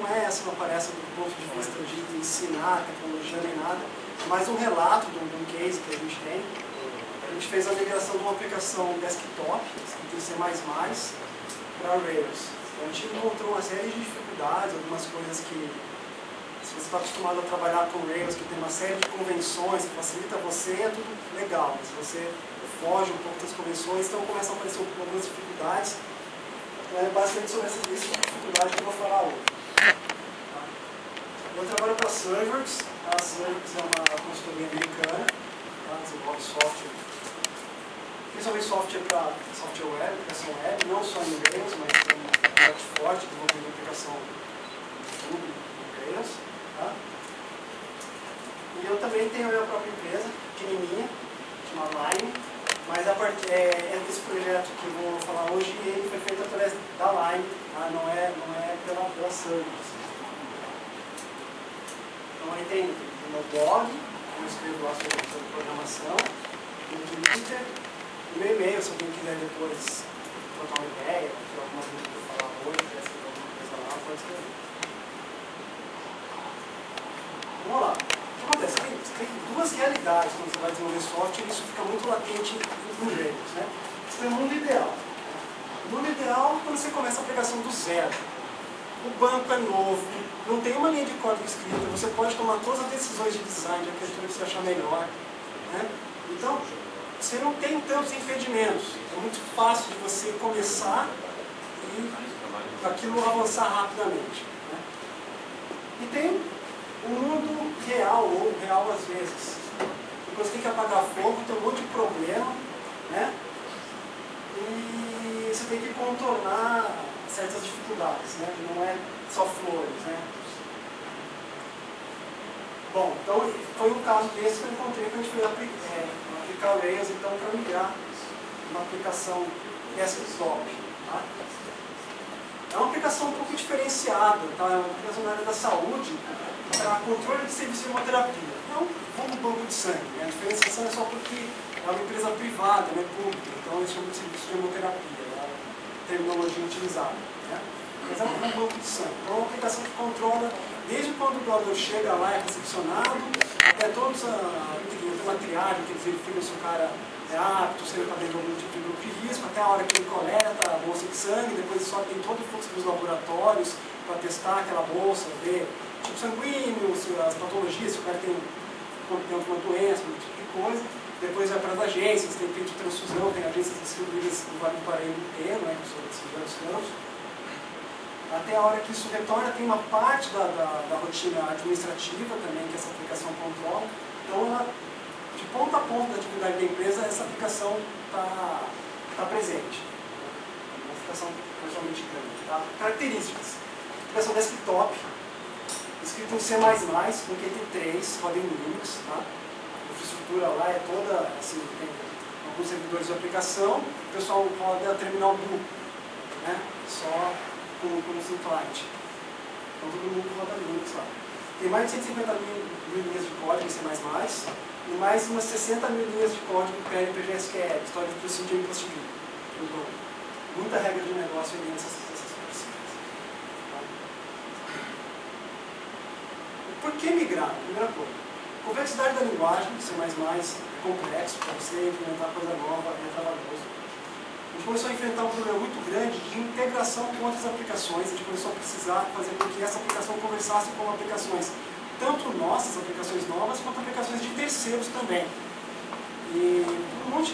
é essa uma palestra do ponto de vista de ensinar tecnologia nem nada, mas um relato de um case que a gente tem. A gente fez a migração de uma aplicação desktop, escrita em C++, para Rails. Então, a gente encontrou uma série de dificuldades, algumas coisas que, se você está acostumado a trabalhar com Rails, que tem uma série de convenções que facilita você, é tudo legal. Se você foge um pouco das convenções, então começam a aparecer algumas dificuldades. Então, é basicamente sobre essas dificuldades que eu vou falar hoje. Eu trabalho para a Servers. A Servers é uma consultoria americana, desenvolve software, principalmente software para software web, aplicação web, não só em Rails, mas tem uma parte forte desenvolvendo aplicação YouTube em Rails. Tá? E eu também tenho a minha própria empresa, pequenininha, chamada Line, mas esse projeto que eu vou falar hoje, ele foi feito através da Line, tá? não é pela Servers. Então aí tem o meu blog, eu escrevo lá sobre programação, o Twitter, o meu e-mail, se alguém quiser depois trocar uma ideia, ter alguma coisa para falar hoje, quer escrever alguma coisa lá, pode escrever. Vamos lá. O que acontece? Tem duas realidades quando você vai desenvolver software, e isso fica muito latente em Rails, né? Isso é o mundo ideal. O mundo ideal é quando você começa a aplicação do zero. O banco é novo, não tem uma linha de código escrita, você pode tomar todas as decisões de design, de arquitetura que você achar melhor. Né? Então, você não tem tantos impedimentos. É muito fácil de você começar e aquilo avançar rapidamente. Né? E tem o mundo real, ou real às vezes. Depois tem que apagar fogo, tem um monte de problema, né? E você tem que contornar certas dificuldades, né? Não é só flores, né? Bom, então foi um caso desse que eu encontrei quando a gente foi aplicar o Rails, então, para migrar uma aplicação desktop. Tá? É uma aplicação um pouco diferenciada, tá? É uma aplicação na área da saúde para controle de serviço de hemoterapia. Não como banco de sangue, né? A diferenciação é só porque é uma empresa privada, não é pública, então eles chamam de serviço de hemoterapia, é a terminologia utilizada. Né? Mas é um banco de sangue. Então é uma aplicação que controla desde quando o doador chega lá, é recepcionado, até todos tem uma triagem que eles verificam se o cara é apto, se ele está dentro de algum tipo de grupo de risco, até a hora que ele coleta a bolsa de sangue, depois só tem todo o fluxo dos laboratórios para testar aquela bolsa, ver tipo sanguíneo, as patologias, se o cara tem alguma doença, algum tipo de coisa. Depois vai para as agências, tem feito de transfusão, tem agências distribuídas no Vale do Paraíba inteiro, né, que são esses campos. Até a hora que isso retorna, tem uma parte da rotina administrativa também que essa aplicação controla. Então, ela, de ponta a ponta da atividade da empresa, essa aplicação está presente. Uma aplicação relativamente grande. Tá? Características. Aplicação desktop, escrita em C++, no Qt3, roda em Linux. Tá? A infraestrutura lá é toda, assim, tem alguns servidores de aplicação, o pessoal roda terminal Blue, né? Só com o client. Então todo mundo roda Linux lá. Tem mais de 150 mil linhas de código em C++, e mais umas 60 mil linhas de código em PLPGSQL, história de Procedure and Procedure. Então, muita regra de negócio ali nessas princípios. Tá? Por que migrar? Primeira coisa. A complexidade da linguagem, C++ é complexo, para você implementar coisa nova é trabalhoso. A gente começou a enfrentar um problema muito grande de integração com outras aplicações. A gente começou a precisar fazer com que essa aplicação conversasse com aplicações, tanto nossas aplicações novas, quanto aplicações de terceiros também. E um monte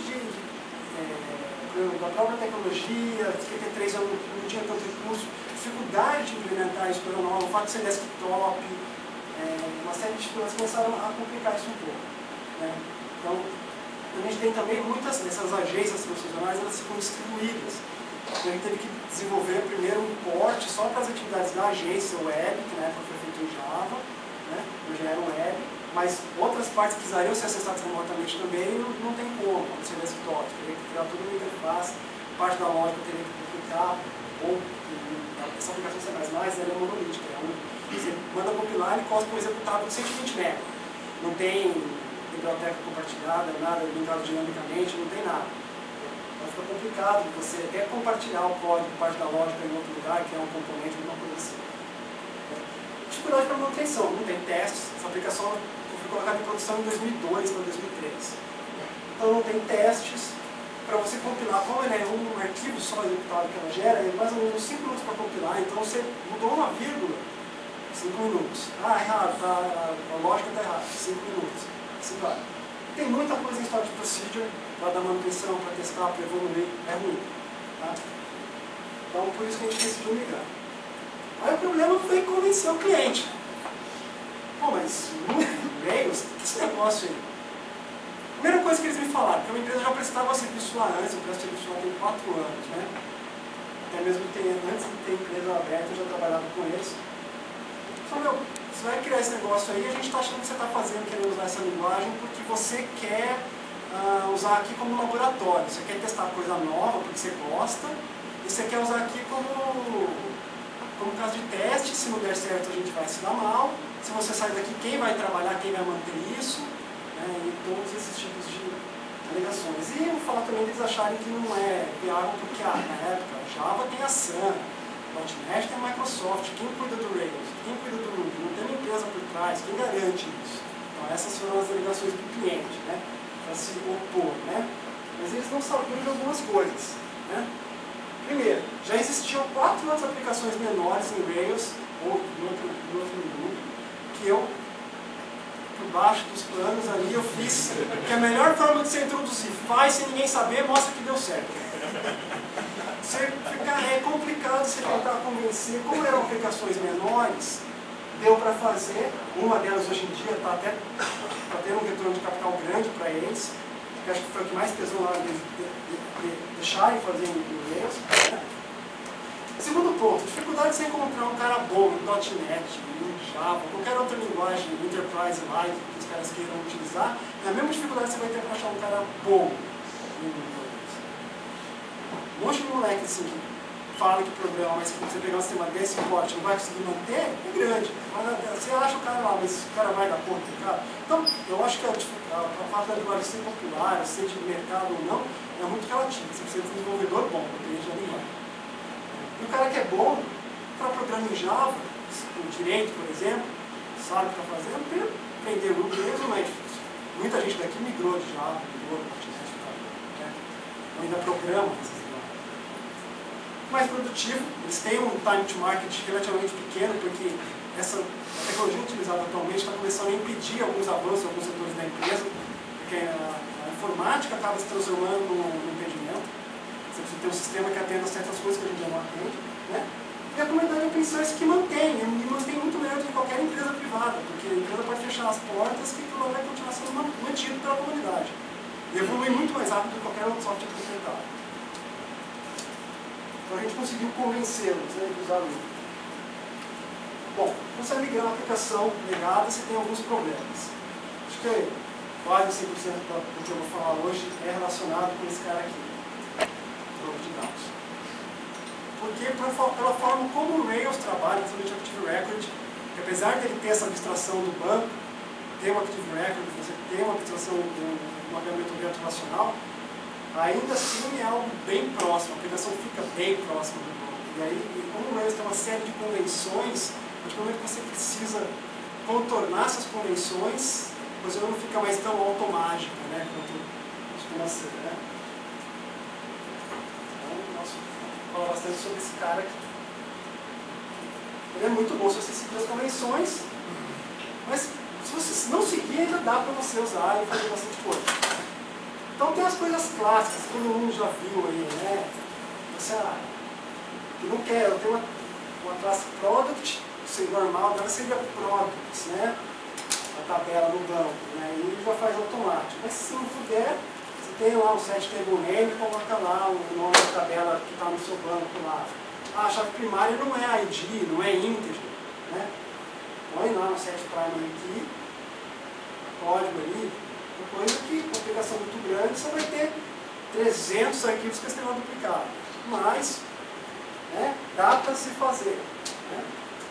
da própria tecnologia, Qt3 não tinha tanto recurso, dificuldade de implementar isso para nova, o fato de ser desktop, uma série de dificuldades começaram a complicar isso um pouco. Né? Então, a gente tem também muitas dessas agências profissionais, elas ficam distribuídas. Então, a gente teve que desenvolver primeiro um porte só para as atividades da agência web, que na época foi feito em Java, né? Já era web, mas outras partes precisariam ser acessadas remotamente também, não tem como, não ser desktop. Teria que criar toda uma interface, parte da lógica teria que duplicar, ou essa aplicação C++, ela é monolítica. Você manda compilar e cospe um executável de 120 MB. Não tem biblioteca compartilhada, nada linkado dinamicamente, não tem nada. Então fica complicado você até compartilhar o código, parte da lógica em outro lugar, que é um componente, alguma coisa assim. dificuldade para manutenção, não tem testes. Essa aplicação foi colocada em produção em 2002 para 2003. Então não tem testes. Para você compilar, como ele é um arquivo só executado que ela gera, é mais ou menos 5 minutos para compilar, então você mudou uma vírgula, 5 minutos. Ah, errado, a lógica está errada, 5 minutos. Assim vai. Tem muita coisa em Stored Procedure para dar manutenção, para testar, para evoluir, é ruim. Tá? Então por isso que a gente decidiu migrar. Aí o problema foi convencer o cliente. Pô, mas Rails, o que é esse negócio aí? Primeira coisa que eles me falaram, que uma empresa já prestava serviço lá antes, eu presto serviço lá tem 4 anos, né? Até mesmo antes de ter empresa aberta, eu já trabalhava com eles. Só, meu, você vai criar esse negócio aí, a gente está achando que você está fazendo, querendo usar essa linguagem, porque você quer usar aqui como laboratório. Você quer testar coisa nova, porque você gosta, e você quer usar aqui como caso de teste. Se não der certo, a gente vai se dar mal. Se você sair daqui, quem vai trabalhar, quem vai manter isso? E todos esses tipos de alegações. E eu vou falar também deles acharem que não é viável, porque na época Java tem a Sun, .NET tem a Microsoft, quem cuida do Rails, quem cuida do Ruby, não tem uma empresa por trás, quem garante isso? Então essas foram as alegações do cliente, né? Para se opor, né? Mas eles não sabiam de algumas coisas, né? Primeiro, já existiam 4 outras aplicações menores em Rails, ou no outro mundo, que eu, por baixo dos planos ali, eu fiz que a melhor forma de você introduzir, faz sem ninguém saber, mostra que deu certo. É complicado você tentar convencer, como eram aplicações menores, deu para fazer. Uma delas hoje em dia está tendo um retorno de capital grande para eles, que acho que foi o que mais pesou na hora de deixarem fazer em Rails. Segundo ponto, dificuldade de você encontrar um cara bom em .NET, em Java, qualquer outra linguagem Enterprise Live que os caras queiram utilizar, é a mesma dificuldade que você vai ter para achar um cara bom em Rails. Um monte de moleque assim que fala que programa, mas se você pegar um sistema desse porte não vai conseguir manter, é grande. Você acha o cara lá, mas o cara vai dar conta do cara? Então, eu acho que a parte da linguagem ser popular, ser de mercado ou não, é muito relativo. Você precisa de um desenvolvedor bom, depende da linguagem. E o cara que é bom, para programa em Java, o direito, por exemplo, sabe o que está fazendo, aprender Ruby mesmo não é difícil. Muita gente daqui migrou de Java, migrou de .NET, né? Ainda programa essas linguagens. Mais produtivo, eles têm um time to market relativamente pequeno, porque a tecnologia utilizada atualmente está começando a impedir alguns avanços em alguns setores da empresa, porque a informática acaba se transformando num impedimento. Você precisa ter um sistema que atenda certas coisas que a gente já não atende, né? E a comunidade open source que mantém, e mantém muito melhor do que qualquer empresa privada, porque a empresa pode fechar as portas que aquilo vai continuar sendo mantido pela comunidade. E evolui muito mais rápido do que qualquer outro software proprietário. Então a gente conseguiu convencê-los, né, de usar o Ruby. Bom, quando você migrar uma aplicação legada, você tem alguns problemas. Acho que quase 100% do que eu vou falar hoje é relacionado com esse cara aqui. De dados. Porque pela forma como o Rails trabalha, principalmente o Active Record, que apesar dele ter essa abstração do banco, ter um Active Record, você ter uma abstração de um mapeamento objeto relacional, ainda assim é algo bem próximo, a aplicação fica bem próxima do banco. E aí, como o Rails tem uma série de convenções, a partir do momento que você precisa contornar essas convenções, a coisa não fica mais tão automática, né, quanto costuma ser, né? Falar bastante sobre esse cara aqui. Ele é muito bom se você seguir as convenções, mas se você não seguir, ainda dá para você usar e fazer bastante coisa. Então tem as coisas clássicas, que todo mundo já viu aí, né? Você, eu não quero, eu tenho uma classe product, seria normal, agora seria products, né? A tabela no banco, né? E ele já faz automático. Mas se não puder, tem lá o set table name, coloca lá o nome da tabela que está no seu banco lá. A chave primária não é ID, não é integer, né? Põe lá no set primary key, código ali, uma coisa que, com aplicação muito grande, você vai ter 300 arquivos que serão duplicados. Mas, né, dá para se fazer. Né?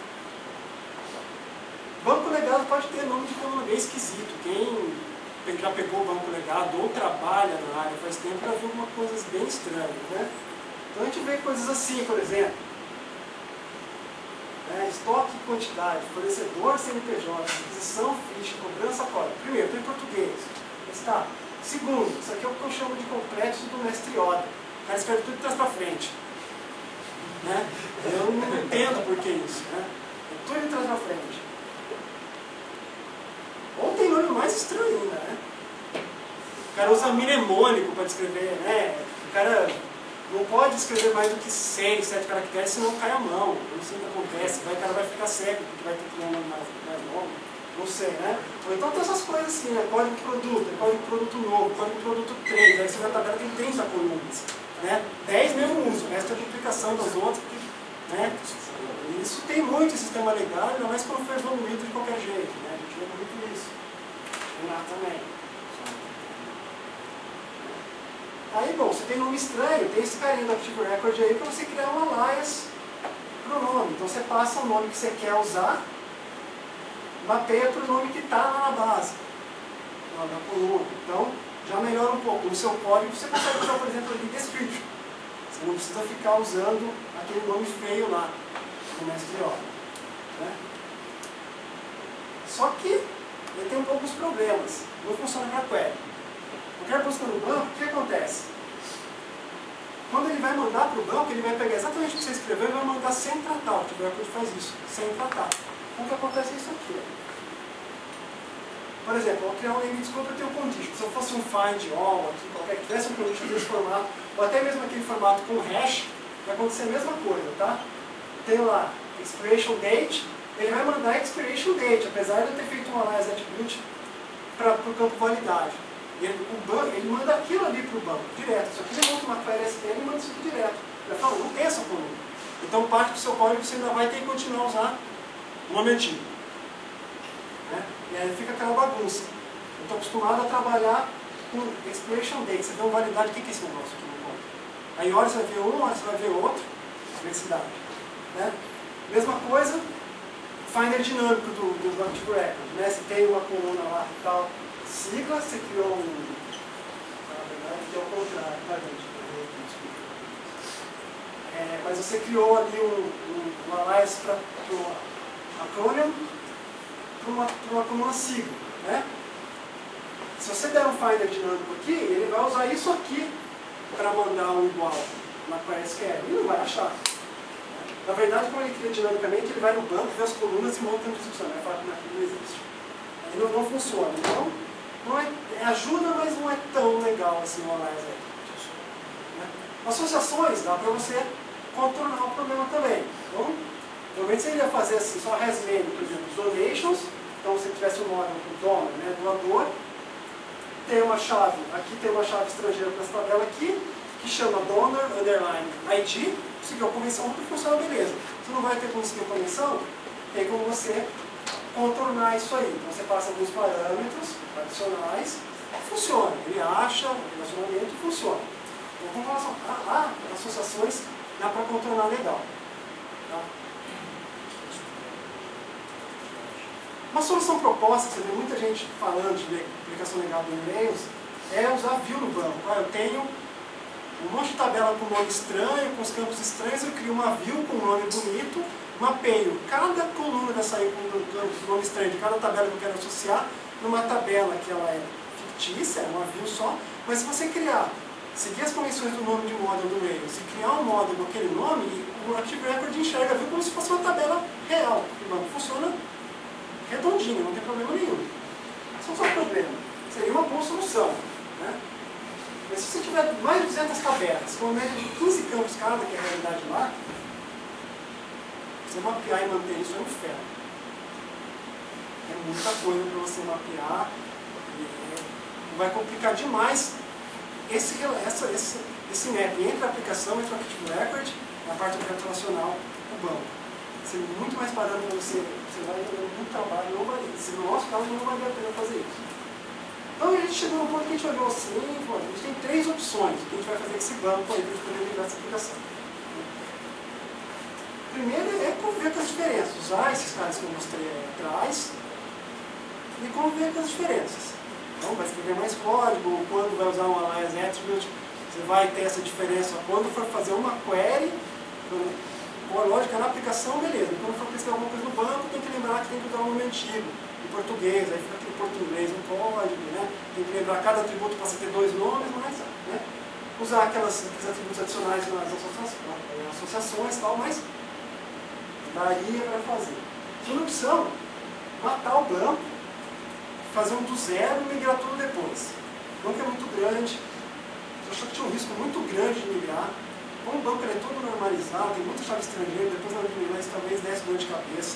Banco legado pode ter nome de economia esquisito. Quem já pegou o banco legado ou trabalha na área faz tempo já viu algumas coisas bem estranhas, né? Então a gente vê coisas assim, por exemplo, né? Estoque e quantidade, fornecedor, CNPJ, aquisição, ficha, cobrança, código. Primeiro, estou em português. Está. Segundo, isso aqui é o que eu chamo de complexo do mestre Yoda. O cara escreve tudo de trás para frente. Né? Eu não entendo por que isso. Né? É tudo de trás para frente. Ou tem nome mais estranho ainda, né? O cara usa mnemônico para descrever, né? O cara não pode escrever mais do que 6, 7 caracteres, senão cai a mão. Eu não sei o que acontece. O cara vai ficar cego, porque vai ter que criar um nome mais longo. Não sei, né? Ou então tem essas coisas assim, né? Código produto, código produto novo, código produto 3. Aí você vai na tabela tem 30 colunas. Né? 10 mesmo uso, o resto é duplicação das outras. Né? Isso tem muito em sistema legal, ainda mais quando foi evoluído de qualquer jeito. Né? A gente vê muito isso. Lá também. Aí, bom, você tem nome estranho, tem esse carinha do Active Record aí para você criar um alias para o nome. Então você passa o nome que você quer usar, mapeia para o nome que está lá na base, lá na coluna. Então, já melhora um pouco. No seu código você consegue usar, por exemplo, ali description. Você não precisa ficar usando aquele nome feio lá, no mestre Yoda. Né? Só que ele tem um pouco de problemas. Não funciona para query. Qualquer busca no banco, o que acontece? Quando ele vai mandar para o banco, ele vai pegar exatamente o que você escreveu e vai mandar sem tratar. O Active Record faz isso, sem tratar. Então o que acontece é isso aqui. Por exemplo, eu vou criar um name desculpa, eu tenho um condition. Se eu fosse um find all, aqui, qualquer que tivesse um condition desse formato, ou até mesmo aquele formato com hash, vai acontecer a mesma coisa, tá? Eu tenho lá expiration date, ele vai mandar expiration date, apesar de eu ter feito um alias attribute para o campo validade. Ele manda aquilo ali para o banco, direto. Só que ele monta uma query SQL e manda isso aqui direto. Ele fala, não tem essa coluna. Então parte do seu código você ainda vai ter que continuar a usar o nome antigo. Né? E aí fica aquela bagunça. Eu estou acostumado a trabalhar com expiration date. Você deu validade, o que é esse negócio aqui no código? Aí hora você vai ver um, hora você vai ver outro, diversidade. Né? Mesma coisa, finder dinâmico do Active Record. Né? Se tem uma coluna lá e tal, sigla, você criou um... Na verdade, aqui é o contrário, tá, gente? Mas você criou ali um alias para o acrônimo para uma coluna sigla. Né? Se você der um finder dinâmico aqui, ele vai usar isso aqui para mandar um igual na query SQL. Ele não vai achar. Na verdade, quando ele cria dinamicamente, ele vai no banco, vê as colunas e monta uma descrição. Vai falar que aquilo não existe. Aí não funciona. Então, não ajuda, mas não é tão legal assim o alias aí. Né? Associações dá para você contornar o problema também. Então, normalmente você iria fazer assim, só hasname, por exemplo, donations. Então, se tivesse um módulo com donor, né, doador, tem uma chave, aqui tem uma chave estrangeira para essa tabela aqui, que chama donor underline ID. Seguiu a convenção, tudo funciona beleza. Você não vai ter como seguir a convenção, tem como você contornar isso aí. Então você passa alguns parâmetros adicionais, funciona. Ele acha o relacionamento e funciona. Então, com relação a associações, dá para contornar legal. Tá? Uma solução proposta, você vê muita gente falando de aplicação legal de e-mails, é usar view no banco. Eu tenho um monte de tabela com nome estranho, com os campos estranhos, eu crio uma view com um nome bonito, mapeio cada coluna dessa aí com nome estranho de cada tabela que eu quero associar numa tabela que ela é fictícia, é uma view só, mas se você criar, seguir as convenções do nome de módulo do Rails e criar um módulo com aquele nome, o Active Record enxerga a view como se fosse uma tabela real. O banco funciona redondinho, não tem problema nenhum. Esse é só o problema. Seria uma boa solução. Né? Mas se você tiver mais de 200 tabelas, com uma média de 15 campos cada, que é a realidade lá, você mapear e manter isso é um inferno. É muita coisa para você mapear. E vai complicar demais esse map entre a aplicação, entre o Active Record e a parte do objeto relacional do banco. Vai ser muito mais parâmetro para você vai ter muito trabalho, não vai, no nosso caso não vai a pena fazer isso. Então a gente chegou no ponto que a gente olhou assim, a gente tem 3 opções que a gente vai fazer com esse banco aí para a gente poder migrar essa aplicação. Primeiro é conviver com as diferenças, usar esses caras que eu mostrei aí atrás e conviver com as diferenças. Então vai escrever mais código, quando vai usar um alias attribute, você vai ter essa diferença quando for fazer uma query, for lógica, na aplicação, beleza. Quando for pesquisar alguma coisa no banco, tem que lembrar que tem que usar o nome antigo, em português, aí fica aquele português no código, né? Tem que lembrar cada atributo passa a ter 2 nomes, mas, né? Usar aqueles atributos adicionais nas associações e tal, mas daria para fazer. Segunda opção, matar o banco, fazer um do zero e migrar tudo depois. O banco é muito grande, eu achou que tinha um risco muito grande de migrar. Como o banco é todo normalizado, tem muita chave estrangeira, depois na hora de migrar isso talvez desse dor de cabeça.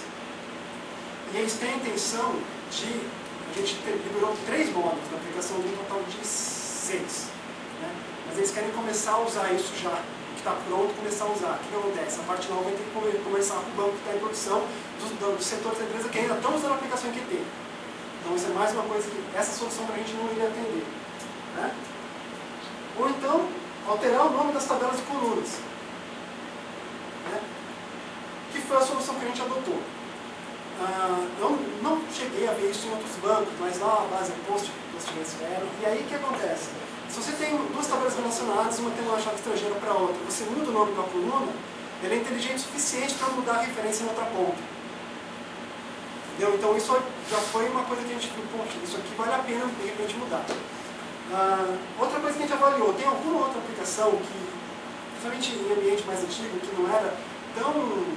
E eles têm a intenção de, a gente liberou 3 módulos na aplicação de um total de 6. Né? Mas eles querem começar a usar isso já, o que está pronto, começar a usar. O que acontece? A parte nova vai ter que começar com o banco que está em produção, dos setores da empresa que ainda estão usando a aplicação em QT. Então isso é mais uma coisa que essa solução para a gente não iria atender. Né? Ou então, alterar o nome das tabelas de colunas. Né? Que foi a solução que a gente adotou. Eu não cheguei a ver isso em outros bancos, mas lá a base é PostgreSQL. E aí o que acontece? Se você tem 2 tabelas relacionadas, uma tem uma chave estrangeira para a outra, você muda o nome da coluna, ele é inteligente o suficiente para mudar a referência em outra ponta. Entendeu? Então isso já foi uma coisa que a gente viu, poxa, isso aqui vale a pena de repente mudar. Outra coisa que a gente avaliou, tem alguma outra aplicação que, principalmente em ambiente mais antigo, que não era tão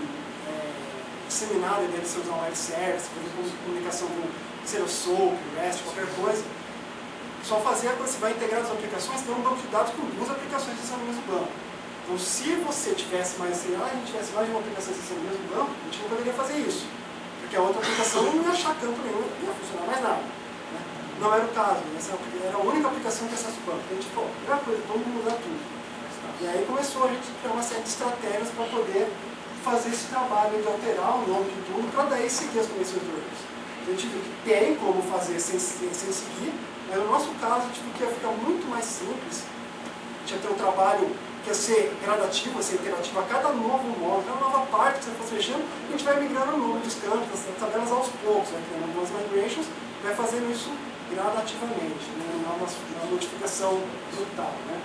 disseminada, deve ser usar um web service, fazer comunicação com SOAP, REST, qualquer coisa. Só fazer a coisa, você vai integrar as aplicações, tem um banco de dados com 2 aplicações no mesmo banco. Então se você tivesse mais, a gente tivesse mais de uma aplicação no mesmo banco, a gente não poderia fazer isso. Porque a outra aplicação não ia achar campo nenhum, não ia funcionar mais nada. Né? Não era o caso, essa era a única aplicação que acessa o banco. Então a gente falou, primeira coisa, vamos mudar tudo. E aí começou a gente criar uma série de estratégias para poder fazer esse trabalho de alterar o nome de tudo, para daí seguir as convenções do Rails. A gente viu que tem como fazer sem seguir, mas no nosso caso a gente viu que ia ficar muito mais simples. A gente ia ter um trabalho que ia ser gradativo, ia ser interativo a cada novo módulo, cada nova parte que você fosse mexendo, a gente vai migrando o nome dos campos, das tabelas aos poucos, vai criando algumas migrations, vai fazendo isso gradativamente, né? Não é uma modificação brutal. Né?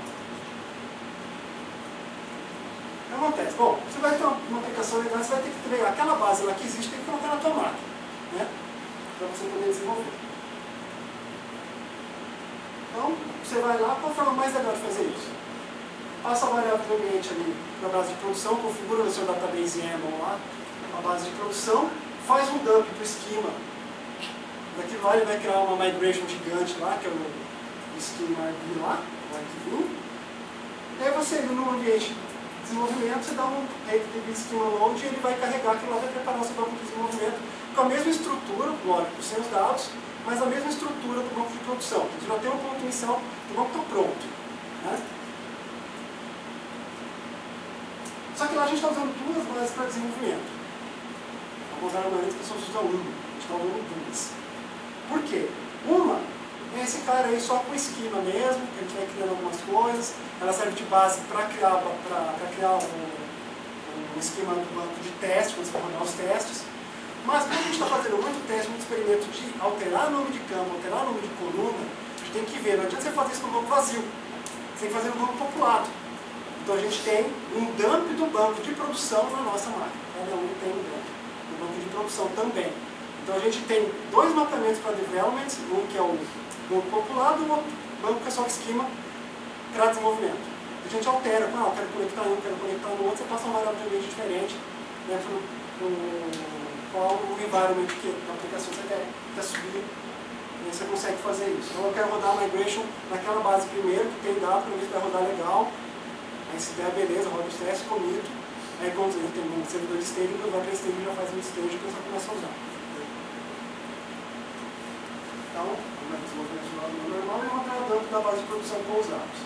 O que acontece? Bom, você vai ter uma aplicação legal, você vai ter que pegar aquela base lá que existe, tem que colocar na tua máquina, né? Para você poder desenvolver. Então, você vai lá, qual a forma mais legal de fazer isso? Passa a variável do ambiente ali na base de produção, configura o seu database YAML lá, a base de produção, faz um dump para o esquema. Daquilo lá ele vai criar uma migration gigante lá, que é o schema RB lá, o arquivinho. E aí você, no ambiente de desenvolvimento, você dá um schema load e ele vai carregar aquilo lá, vai preparar o seu banco de desenvolvimento com a mesma estrutura, lógico, sem os dados, mas a mesma estrutura do banco de produção. Você já tem um ponto inicial, o banco está pronto. Né? Só que lá a gente está usando 2 bases para desenvolvimento. Alguns argumentos que as pessoas usam uma, a gente está usando 2. Por quê? Uma é esse cara aí só com esquema mesmo, que a gente vai criando algumas coisas, ela serve de base para criar um esquema do banco de teste, quando você for rodar os testes. Mas quando a gente está fazendo muito teste, muito experimento de alterar o nome de campo, alterar o nome de coluna, a gente tem que ver, não adianta você fazer isso no banco vazio, você tem que fazer no banco populado. Então a gente tem um dump do banco de produção na nossa máquina. Cada um tem um dump do banco de produção também. Então a gente tem 2 mapeamentos para development, um que é o banco populado e o outro banco que é só o esquema para desenvolvimento. A gente altera, eu quero conectar um, quero conectar no outro, você passa uma variável de ambiente diferente, né, qual o environment que a aplicação você quer subir, e você consegue fazer isso. Então eu quero rodar a migration naquela base primeiro, que tem dado, para ver se vai rodar legal. Aí se der, beleza, roda os testes, comito. Aí quando ele tem um servidor de staging, vai para staging e já faz um stage que você começa a usar. Então, o desenvolvimento normal é uma dentro da base de produção com os dados.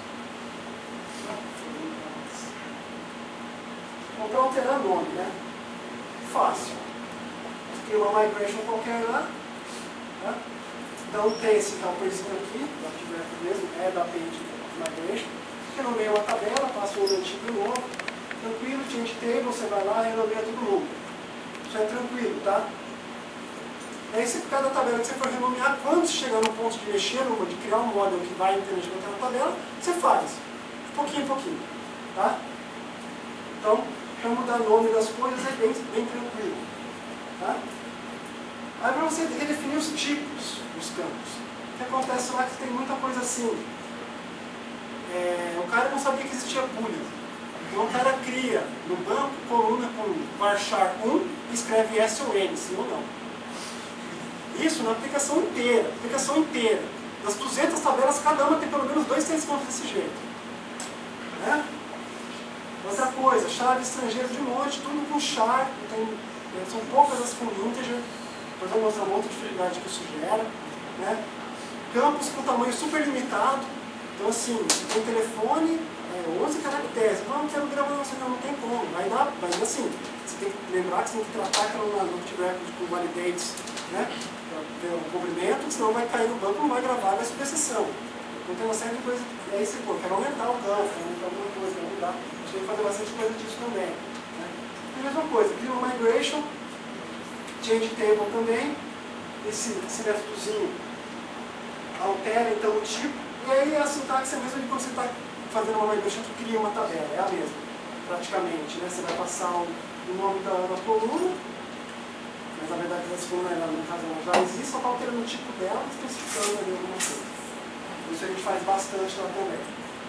Então, para alterar nome, né? Fácil. Cria uma migration qualquer lá. Né? Então tem esse campozinho aqui, mesmo, é da page migration. Renomeia uma tabela, passa um antigo e novo. Tranquilo, change table, você vai lá e renomeia tudo novo. Isso é tranquilo, tá? Aí se cada tabela que você for renomear, quando você chegar no ponto de mexer numa, de criar um model que vai interagir com aquela tabela, você faz. De pouquinho em pouquinho. Tá? Então, para mudar o nome das coisas é bem tranquilo. Tá? Aí para você redefinir os tipos dos campos. O que acontece lá é que tem muita coisa assim. O cara não sabia que existia boolean. Então o cara cria no banco coluna com varchar 1 e escreve S ou N, sim ou não. Isso na aplicação inteira. Das 200 tabelas, cada uma tem pelo menos 2 pontos desse jeito. Né? Outra coisa, chave estrangeira de monte, tudo com char, são poucas as com integer, depois eu vou mostrar uma outra dificuldade que isso gera. Né? Campos com tamanho super limitado, então assim, tem telefone, 11 caracteres, não quero gravar, não tem como, vai dar assim, você tem que lembrar que você tem que tratar aquela Node Record com validates, né? Para ver o comprimento, senão vai cair no banco, não vai gravar, vai subir a sessão. Então tem uma série de coisas, e aí você quer aumentar o campo, quer aumentar alguma coisa, quer mudar, a gente tem que fazer bastante coisa disso também. Né? E a mesma coisa, cria uma migration, change table também, esse métodozinho altera então o tipo, e aí a sintaxe é a mesma de quando você está fazendo uma migration, tu cria uma tabela, é a mesma, praticamente. Né? Você vai passar o nome da coluna, mas na verdade essa coluna, no caso, ela já existe, só está alterando o tipo dela, especificando ali alguma coisa. Isso a gente faz bastante lá também.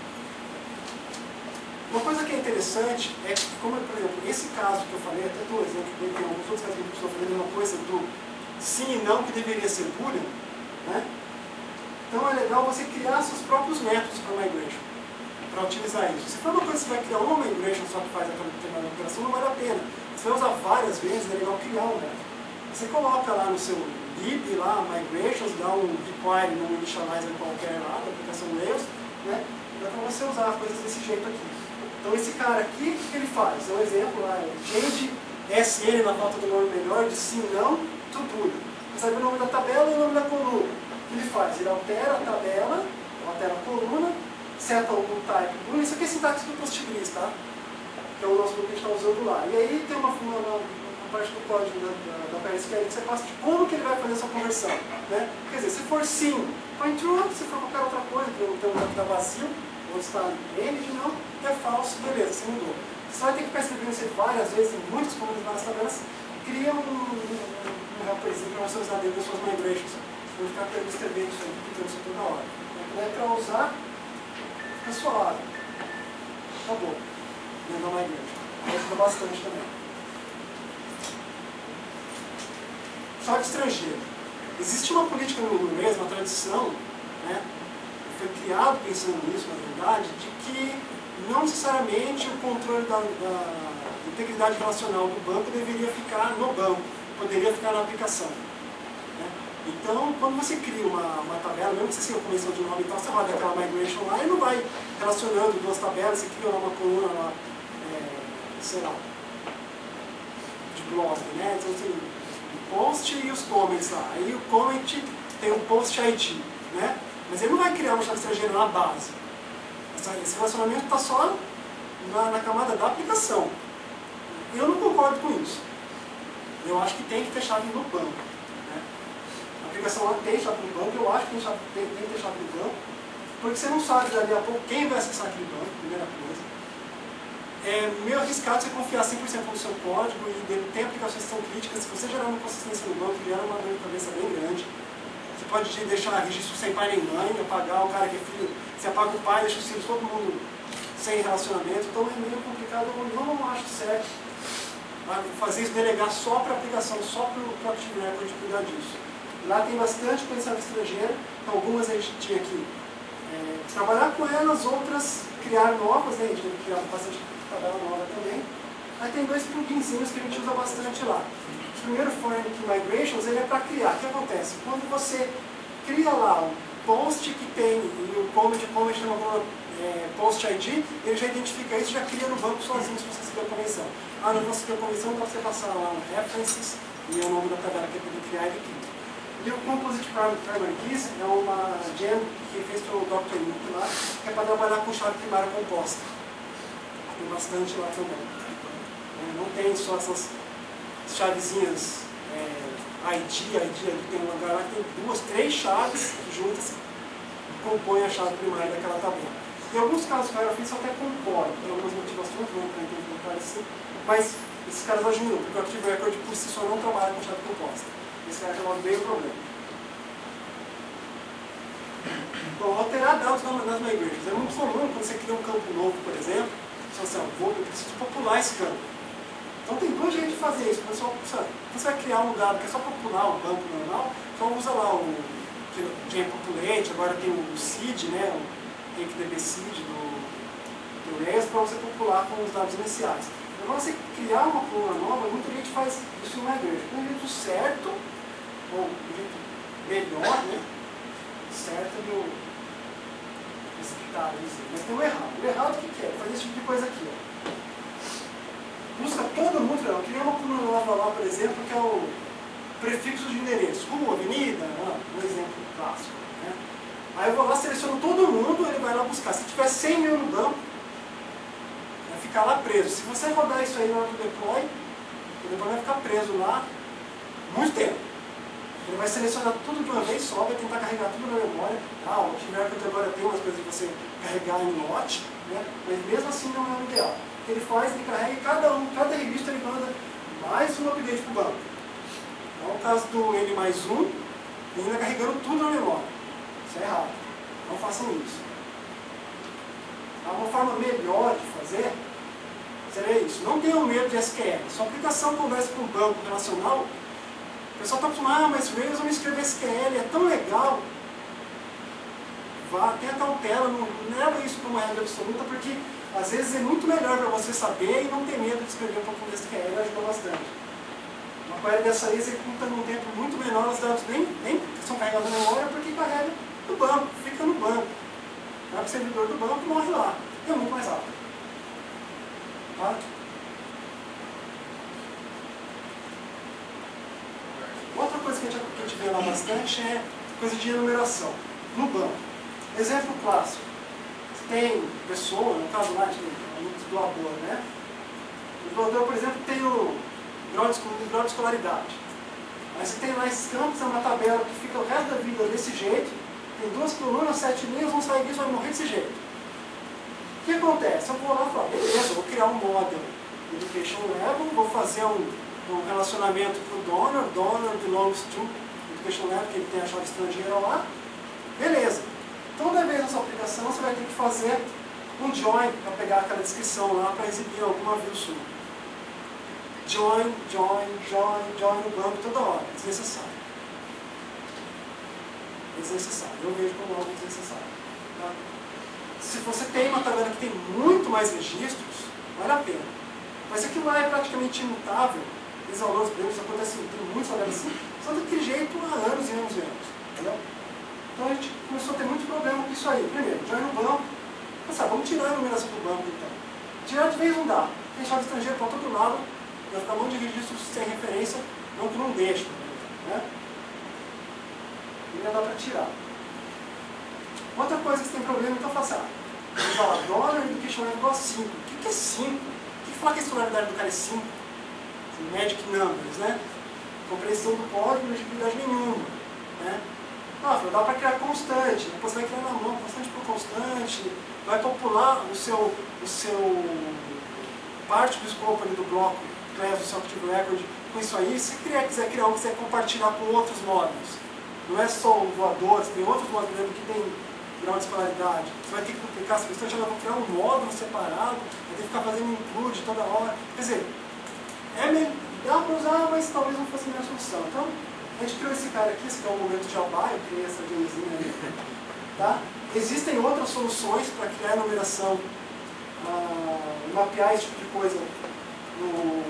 Uma coisa que é interessante é que, como por exemplo, esse caso que eu falei, até do exemplo que tem alguns outros casos que a gente precisa fazer uma coisa do sim e não que deveria ser boolean, né? Então é legal você criar seus próprios métodos para migration, para utilizar isso. Se for uma coisa que você vai criar uma migration só que faz aquela determinada operação, não vale a pena. Se você vai usar várias vezes, é legal criar um método. Você coloca lá no seu lib, lá, migrations, dá um require, um initializer qualquer lá, da aplicação Rails, né? Dá para você usar as coisas desse jeito aqui. Então esse cara aqui, o que ele faz? É um exemplo lá, change SN na falta do nome melhor, de sim, não, to boolean. Você sabe o nome da tabela e o nome da coluna. O que ele faz? Ele altera a tabela, altera a coluna, seta o type boolean. Isso aqui é sintaxe do Postgres, tá? Que é o nosso que a gente está usando lá. E aí tem uma parte do código da PSQL que você passa de como que ele vai fazer essa conversão. Né? Quer dizer, se for sim, põe true, se for qualquer outra coisa, que tem um dado que está vazio, ou está ele de não, é falso, beleza, você mudou. Você vai ter que ficar escrevendo isso várias vezes, em muitos comandos várias tabelas, cria um helperzinho para você usar dentro das suas migrations. Você vai ficar escrevendo isso aí, pedindo isso toda hora. Então é para usar, fica suave. Acabou. Dentro da migration. Ajuda bastante também. Chave estrangeira. Existe uma política no inglês, uma tradição, né, foi criado pensando nisso, na verdade, de que não necessariamente o controle da integridade relacional do banco deveria ficar no banco, poderia ficar na aplicação. Né? Então, quando você cria uma tabela, mesmo que você siga a convenção de nome e tal, você roda aquela migration lá e não vai relacionando duas tabelas, você cria uma coluna lá, sei lá, de blog, né? Então, assim, post e os comments lá. Aí o comment tem um post ID, né? Mas ele não vai criar uma chave estrangeira na base. Esse relacionamento está só na camada da aplicação. Eu não concordo com isso. Eu acho que tem que ter chave no banco. Né? A aplicação lá tem chave no banco, eu acho que tem que ter chave no banco, porque você não sabe dali a pouco quem vai acessar aquele banco, primeira coisa. É meio arriscado você confiar 100% no seu código e tem aplicações que são críticas. Se você gerar uma consistência no banco, gera uma dor de cabeça bem grande. Você pode deixar registro sem pai nem mãe, apagar o cara que é filho, você apaga o pai, deixa os filhos todo mundo sem relacionamento, então é meio complicado, eu não acho certo fazer isso, delegar só para a aplicação, só para o Active Record cuidar disso. Lá tem bastante coisa estrangeira, então algumas a gente tinha que trabalhar com elas, outras criar novas, né? A gente teve que criar bastante tabela nova também. Aí tem dois pluginzinhos que a gente usa bastante lá. O primeiro Form Migrations, ele é para criar. O que acontece? Quando você cria lá um post que tem e o comment chama post ID, ele já identifica isso e já cria no banco sozinho se você seguir a convenção. Ah, não vou seguir a convenção, dá para você passar lá um references e o nome da tabela que é para criar e cria. E o Composite Primary Keys é uma gem que fez pelo Dr. Nick lá, que é para trabalhar com chave primária composta. Tem bastante lá também. Não tem só essas chavezinhas ID, tem um lugar lá que tem 2, 3 chaves juntas que compõem a chave primária daquela tabela. Em alguns casos que eu fiz até compõe, por algumas motivações, vamos para entender assim, Mas esses caras ajudam, porque o Active Record por si só não trabalha com chave composta. Esse cara acaba bem o problema. Bom, alterar dados nas migrations. É muito comum quando você cria um campo novo, por exemplo, você fala assim, eu preciso popular esse campo. Então tem duas jeitos de fazer isso. Quando você vai criar um dado que é só popular um campo normal, então usa lá o JPopulate, agora tem o seed, né, o RankDB seed do Rails para você popular com os dados iniciais. Agora você criar uma coluna nova, muita gente faz isso em migration. Tem um jeito certo, ou um jeito melhor, né? Certo do executar isso. Mas tem o errado. O errado o que é? Fazer esse tipo de coisa aqui, ó. Busca todo mundo, eu queria uma coluna nova lá, por exemplo, que é o prefixo de endereço, rua, avenida, um exemplo clássico. Né? Aí eu vou lá, seleciono todo mundo, ele vai lá buscar. Se tiver 100 mil no banco, vai ficar lá preso. Se você rodar isso aí na hora do deploy, o deploy vai ficar preso lá muito tempo. Ele vai selecionar tudo de uma vez só, vai tentar carregar tudo na memória. O Active Record agora tem umas coisas de você carregar em lote, né? Mas mesmo assim não é o ideal. O que ele faz, ele carrega cada revista ele manda mais um update para o banco. Então, no caso do N+1, ele ainda carregando tudo na memória. Isso é errado. Não façam isso. Uma forma melhor de fazer seria isso. Não tenham medo de SQL. Se a aplicação conversa com o banco relacional, o pessoal está acostumado, mas Rails eu não escrever SQL, é tão legal. Vá, tenta cautela, não leva isso como regra absoluta, porque às vezes é muito melhor para você saber e não ter medo de escrever um pouco de SQL, ajuda bastante. Uma query dessa aí executa num tempo muito menor, os dados nem são carregados na memória, porque carrega no banco, fica no banco. Vai para o servidor do banco e morre lá. É muito mais rápido. Tá? Outra coisa que a gente vê lá bastante é coisa de enumeração. No banco. Exemplo clássico. Tem pessoa, no caso lá, do doador, né? O doador, por exemplo, tem o grau de escolaridade. Aí você tem lá esses campos, é uma tabela que fica o resto da vida desse jeito. Tem 2 colunas, 7 linhas, vão sair disso, vai morrer desse jeito. O que acontece? Eu vou lá e falo, beleza, eu vou criar um model Education Level, vou fazer um relacionamento para o donor belongs to Education Level, que ele tem a chave estrangeira lá. Beleza. Toda vez na sua aplicação você vai ter que fazer um join para pegar aquela descrição lá para exibir alguma view sua. Join no banco toda hora. Desnecessário. Desnecessário. Eu vejo como algo desnecessário. Tá? Se você tem uma tabela que tem muito mais registros, vale a pena. Mas se aquilo lá é praticamente imutável, esses valores prêmios acontecem, tem muitos valores assim, são daquele jeito há anos e anos e anos. Entendeu? Então a gente começou a ter muito problema com isso aí. Primeiro, join no banco. Vamos tirar a numeração do banco então. Tirar de vez não dá. Tem chave estrangeira para todo lado, vai ficar um monte de registros sem referência, não que não deixa. Né? E não dá para tirar. Outra coisa que tem problema, então faça. Você fala, Donor Education Level igual a 5. O que é 5? O que fala que a escolaridade do cara é 5? Magic numbers, né? Compreensão do código, não legibilidade nenhuma. Né? Dá para criar constante, depois você vai criar na mão, constante por constante, vai popular o seu parte do escopo ali do bloco, class do seu Active Record, com isso aí. Se você quiser criar algo que você compartilhar com outros módulos, não é só o voador, tem outros módulos que tem grau de escolaridade, você vai ter que duplicar essa questão, já vai criar um módulo separado, vai ter que ficar fazendo include toda hora. Quer dizer, dá para usar, mas talvez não fosse a minha solução. Então, a gente criou esse cara aqui, esse que é o momento de jabá, eu criei essa gamezinha ali. Tá? Existem outras soluções para criar numeração, mapear esse tipo de coisa no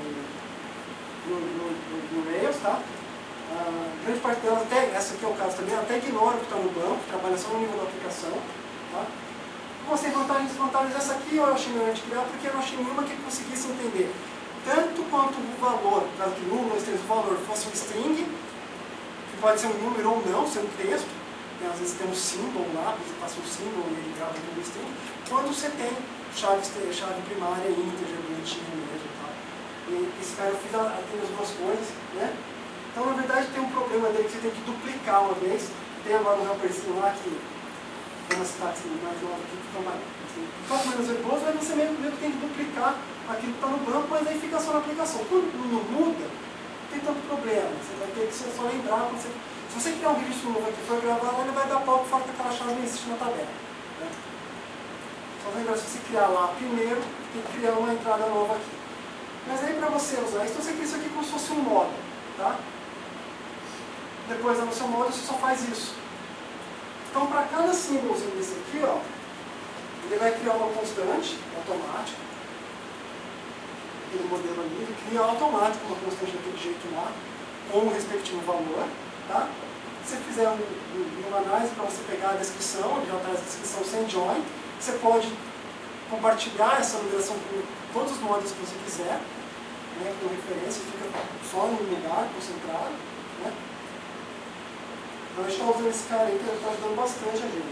Rails, tá? Grande parte delas, até essa aqui é o caso também, até ignora o que está no banco, trabalha só no nível da aplicação. Tá? Mostrei vantagens e desvantagens. Essa aqui eu achei melhor de criar porque eu não achei nenhuma que conseguisse entender tanto quanto o valor, caso que número, o valor fosse um string, pode ser um número ou não, ser um texto, né? Às vezes tem um símbolo lá, você passa um símbolo e ele grava tudo isso. Quando você tem chave primária e integer bonitinho mesmo. Tá? E esse cara eu fiz tem as duas coisas. Né? Então, na verdade, tem um problema dele que você tem que duplicar uma vez. Tem agora um helperzinho lá que tem uma sintaxe mais nova aqui que fica um pouco menos verboso, aí você mesmo tem que duplicar aquilo que está no banco, mas aí fica só na aplicação. Quando não muda, não tem tanto problema. Você vai ter que só lembrar. Se você criar um registro novo aqui e for gravar lá, ele vai dar pau por fato que aquela chave não existe na tabela. Né? Só lembrar, se você criar lá primeiro, tem que criar uma entrada nova aqui. Mas aí para você usar isso, você cria isso aqui como se fosse um modo. Tá? Depois no seu modo você só faz isso. Então para cada símbolozinho desse aqui, ó, ele vai criar uma constante automática. Aquele modelo ali, ele cria automático uma constante daquele jeito lá, com o respectivo valor. Tá? Se você fizer uma análise para você pegar a descrição, ele já traz a descrição sem join, você pode compartilhar essa numeração com todos os modos que você quiser, né, com referência, fica só em um lugar, concentrado. Né? Então a gente está usando esse cara aí que está ajudando bastante a gente.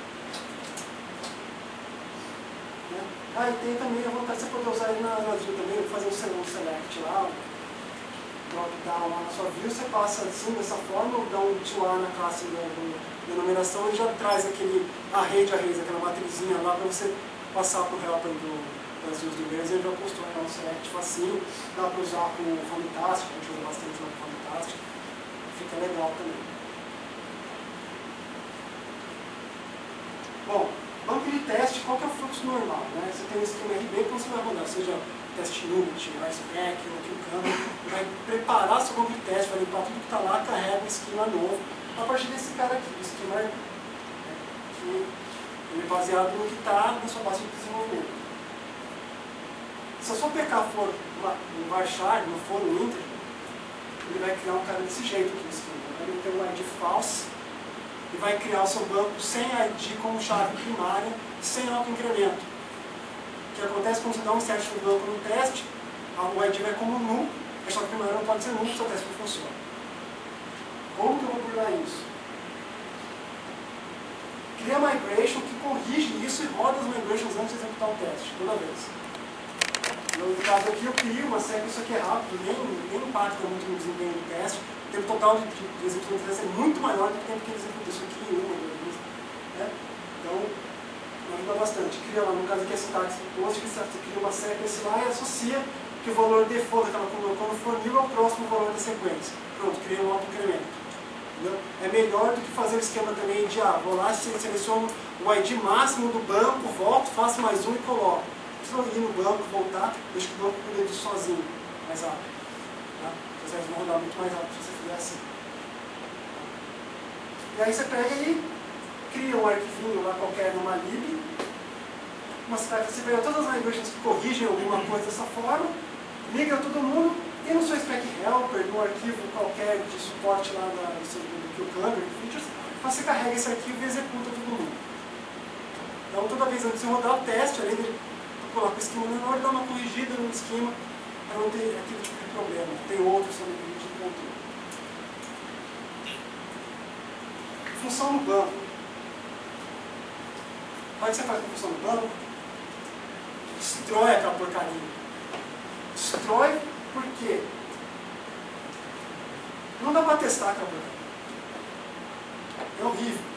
Né? E tem também a vontade de você poder usar ele na view também, fazer um select lá, drop down lá na sua view, você passa assim, dessa forma, dá um to A na classe da numeração e já traz aquele array de arrays, aquela matrizinha lá para você passar para o helper das views do Blazor, ele já constrói um select facinho, dá para usar com o Fantastic, a gente usa bastante lá com o Fantastic, fica legal também. Bom, banco de teste, qual que é o fluxo normal? Né? Você tem um esquema RB que você vai rodar, seja teste unit, RicePack, ou Cucumber, vai preparar seu banco de teste, vai limpar tudo que está lá, carrega um esquema novo, a partir desse cara aqui, o esquema que ele é baseado no que está na sua base de desenvolvimento. Se a sua PK for um varchar, não for um integer, ele vai criar um cara desse jeito aqui no esquema. Ele tem um ID false e vai criar o seu banco sem ID como chave primária, sem autoincremento. O que acontece quando você dá um set no banco no teste, o ID vai como null, a chave primária não pode ser null, o seu teste não funciona. Como que eu vou burlar isso? Cria migration que corrige isso e roda as migrations antes de executar o teste, toda vez. No caso aqui eu crio uma série, isso aqui é rápido, nem impacta muito no desempenho do teste. O tempo total de execução do teste é muito maior do que o tempo que ele executa isso aqui em uma, duas. Né? Então, ajuda bastante. Cria lá, no caso aqui a sintaxe do post, que você cria uma sequência lá e associa que o valor default que ela colocou no funil é o próximo valor da sequência. Pronto, cria um auto-incremento. É melhor do que fazer o esquema também de, vou lá, seleciono o ID máximo do banco, volto, faço mais um e coloco. Se não ir no banco, voltar, deixa que o banco cuida disso sozinho, mais rápido. Tá? Os processos vão rodar muito mais rápido se você fizer assim. E aí você pega e cria um arquivinho lá qualquer numa lib, você pega todas as migrations que corrigem alguma coisa dessa forma, migra todo mundo, e no seu spec helper, num arquivo qualquer de suporte lá do Cucumber, features, você carrega esse arquivo e executa todo mundo. Então toda vez antes de rodar o teste, além de colocar o esquema menor, dá uma corrigida no esquema para não ter aquele tipo de problema. Tem outros sobre o de controle. Função no banco. Como é que você faz com a função no banco? Destrói aquela porcaria. Destrói por quê? Não dá para testar aquela porcaria. É horrível.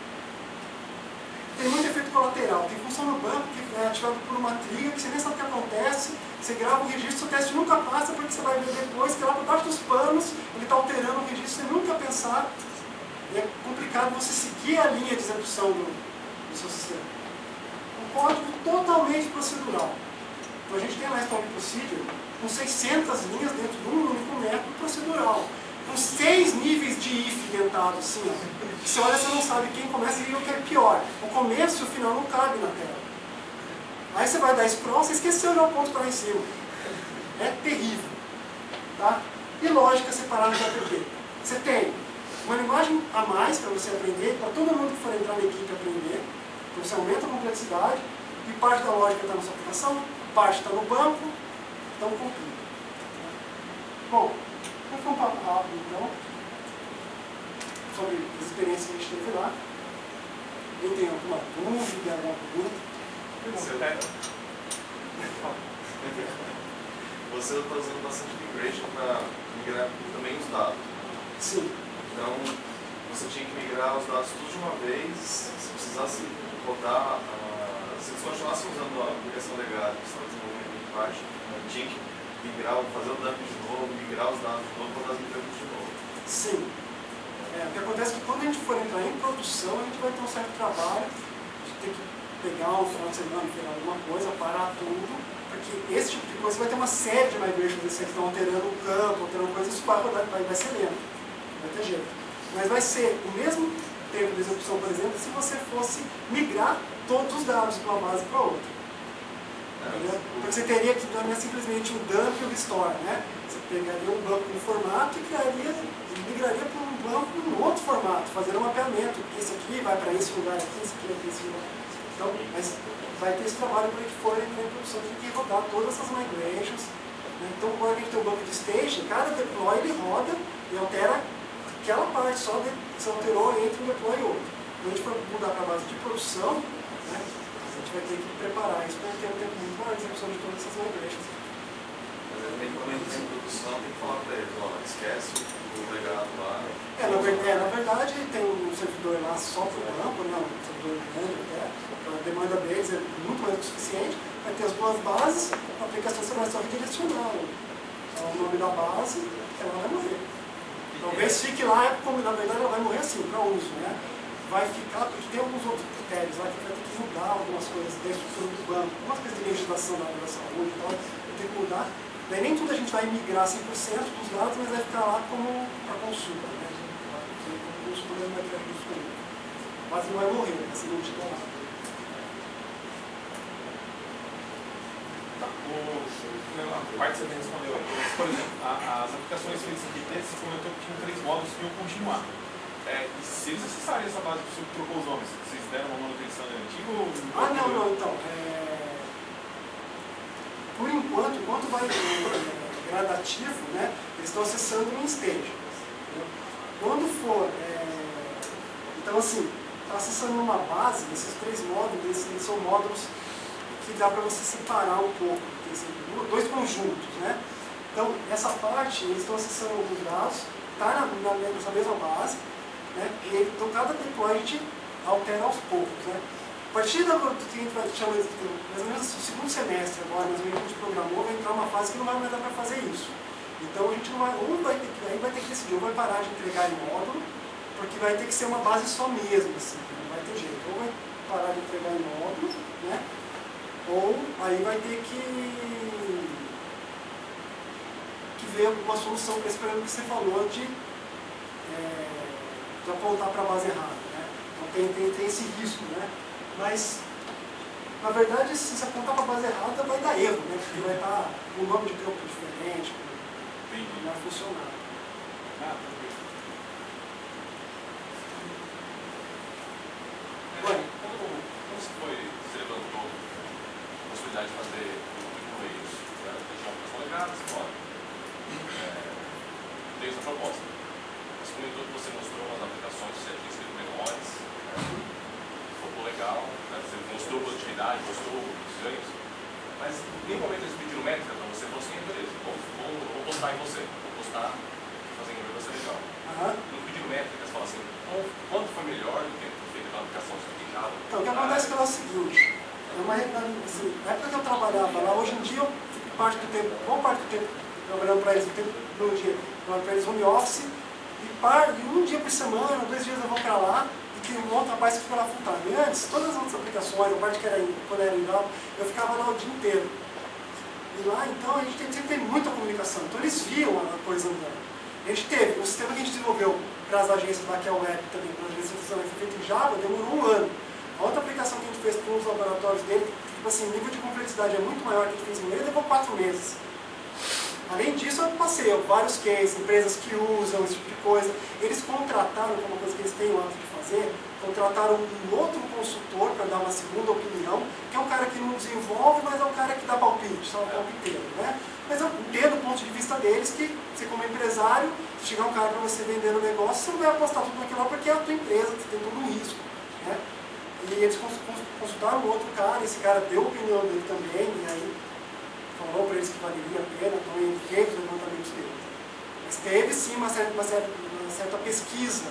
Tem muito efeito colateral. Tem função no banco que é ativado por uma trigger que você nem sabe o que acontece. Você grava o registro, o teste nunca passa porque você vai ver depois que lá por baixo dos panos ele está alterando o registro sem nunca pensar. E é complicado você seguir a linha de execução do seu sistema. Um código totalmente procedural. Então a gente tem lá Stop Procedure com 600 linhas dentro de um único método procedural. Com 6 níveis de if inventados, assim, ó. Você olha, você não sabe quem começa e o que é pior. O começo e o final não cabem na tela. Aí você vai dar scroll, você esqueceu de dar o ponto para lá em cima. É terrível. Tá? E lógica separada de APP. Você tem uma linguagem a mais para você aprender, para todo mundo que for entrar na equipe aprender. Então você aumenta a complexidade e parte da lógica está na sua aplicação, parte está no banco, então complica. Bom, vou fazer um papo rápido então, sobre as experiências que a gente teve lá. Quem tem alguma dúvida, alguma pergunta? Você está usando bastante migration para migrar também os dados. Sim. Então, você tinha que migrar migrar os dados tudo de uma vez, se precisasse rodar, se eles continuassem usando a aplicação legada que estava desenvolvendo em parte, tinha que migrar, fazer o dump de novo, migrar os dados de novo, rodar as migrações de novo. Sim. O que acontece é que quando a gente for entrar em produção, a gente vai ter um certo trabalho de ter que pegar um final de semana, pegar alguma coisa, parar tudo, porque esse tipo de coisa vai ter uma série de migrations que estão alterando o campo, alterando coisas, isso vai ser lento, vai ter jeito. Mas vai ser o mesmo tempo de execução, por exemplo, se você fosse migrar todos os dados de uma base para outra. Porque você teria que não é simplesmente o dump e o restore, né? Você pegaria um banco em um formato e migraria para um banco em outro formato, fazendo um mapeamento. Esse aqui vai para esse lugar aqui, esse aqui vai para esse lugar. Então, mas vai ter esse trabalho para que for em produção, tem que rodar todas essas migrations. Né? Então, quando a gente tem o banco de staging, cada deploy ele roda e altera aquela parte só que se alterou entre um deploy e outro. Quando a gente for mudar para a base de produção, né, a gente vai ter que preparar isso para ter um tempo muito maior de execução de todas essas migrations. Mas aí, quando a gente tem produção, tem que falar para eles, ó, esquece o legado lá. Na verdade, tem um servidor lá só para o banco, né, um servidor grande até, a demanda deles é muito mais do que o suficiente, vai ter as duas bases, a aplicação você vai só redirecionar o nome da base, ela vai morrer. Talvez fique lá, como na verdade ela vai morrer assim, para uso, né? Vai ficar, porque tem alguns outros critérios lá que vai ter que mudar algumas coisas da estrutura do banco, algumas coisas de legislação da área da saúde e tal, vai ter que mudar. Daí nem tudo a gente vai migrar 100% dos dados, mas vai ficar lá como para consulta, né? Como consulta não vai ter disponível. Mas não vai morrer, né? Se não tiver lá. A parte que você respondeu, por exemplo, as aplicações feitas aqui, você comentou que tinham 3 módulos que iam continuar. E se eles acessarem essa base, você trocou os nomes, vocês deram uma manutenção antiga ou... Não, então. Por enquanto vai gradativo, né? Eles estão acessando em stage. Quando for... então, assim, está acessando uma base, esses 3 módulos, eles são módulos que dá para você separar um pouco, dois conjuntos, né? Então, essa parte, eles estão acessando alguns dados, está nessa mesma base, né? Então, cada deploy a gente altera aos poucos, né? A partir do que a gente vai chamar de mais ou menos o segundo semestre agora, mais ou menos a gente programou, vai entrar uma fase que não vai mais dar para fazer isso. Então, a gente não vai, vai ter que decidir, ou vai parar de entregar em módulo, porque vai ter que ser uma base só mesmo, assim, não vai ter jeito. Ou vai parar de entregar em módulo, né? Ou aí vai ter que ver uma solução para esse problema que você falou de apontar para a base errada, né? Então tem esse risco, né? Mas, na verdade, se você apontar para a base errada, vai dar erro, né? Porque vai estar com um nome de campo diferente, não vai funcionar. Como você levantou a possibilidade de fazer correios? Deixar uma aplicação legada, você pode. Tem essa proposta. Mas como em tudo você mostrou umas aplicações que você tinha escrito menores, focou legal, você mostrou produtividade, mostrou os ganhos, mas em nenhum momento eles pediram métrica para você, falou assim, beleza, vou postar em você, vou postar, fazendo em você legal. Não pediram métricas, falaram assim, quanto foi melhor do que feito aquela aplicação certificada? Então, o que acontece é o seguinte, assim, na época que eu trabalhava lá, hoje em dia eu fico boa parte do tempo trabalhando para eles, no dia, trabalhando para eles home office, e um dia por semana, 2 dias eu vou para lá, e tem um outro rapaz que fica lá full time. Antes, todas as outras aplicações, a parte que era quando era em Java, eu ficava lá o dia inteiro. E lá, então, a gente sempre tem muita comunicação. Então, eles viam a coisa andando. A gente teve, o sistema que a gente desenvolveu para as agências lá, que é o web também, para as agências de funcionamento, foi feito em Java, demorou 1 ano. A outra aplicação que a gente fez para os laboratórios dele, tipo assim, o nível de complexidade é muito maior que a gente fez em ele, levou 4 meses. Além disso, eu passei vários cases, empresas que usam esse tipo de coisa. Eles contrataram, que é uma coisa que eles têm o hábito de fazer, contrataram um outro consultor para dar uma segunda opinião, que é um cara que não desenvolve, mas é um cara que dá palpite, só um palpiteiro, né? Mas eu entendo o ponto de vista deles que, você como empresário, se chegar um cara para você vender no negócio, você não vai apostar tudo naquilo lá porque é a tua empresa, você tem todo um risco, né? E eles consultaram um outro cara, esse cara deu a opinião dele também, e aí falou para eles que valeria a pena, então ele fez os levantamentos dele. Mas teve sim uma certa pesquisa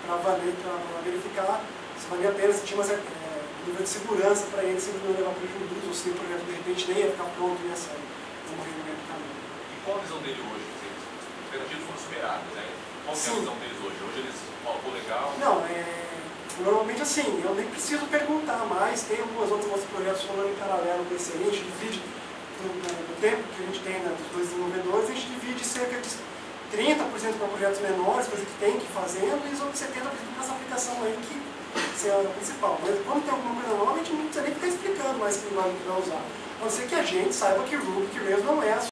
valer, para verificar se valia a pena, se tinha nível de segurança para ele, se ele não ia levar prejuízo, ou se o projeto de repente nem ia ficar pronto e ia sair no meio do caminho. E qual a visão dele hoje? As expectativas foram superadas, né? Qual que é a visão deles hoje? Hoje eles falam, pô, legal? Não, normalmente assim, eu nem preciso perguntar mais, tem alguns outros projetos rolando em paralelo com esse aí, a gente divide, no tempo que a gente tem dos dois desenvolvedores, a gente divide cerca de 30% para projetos menores, coisa que tem que ir fazendo, e os outros 70% para essa aplicação aí que é a principal. Mas quando tem alguma coisa nova, a gente não precisa nem ficar explicando mais que vai usar. A não ser que a gente saiba que Ruby, que Rails não é a